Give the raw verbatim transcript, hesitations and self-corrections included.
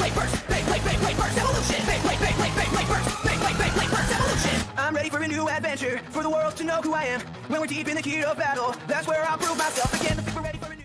Beyblade burst, Beyblade, Beyblade burst, evolution. Beyblade, Beyblade, Beyblade burst, Beyblade, Beyblade burst, evolution. I'm ready for a new adventure, for the world to know who I am. When we're deep in the heat of battle, that's where I'll prove myself again. I think we're ready for a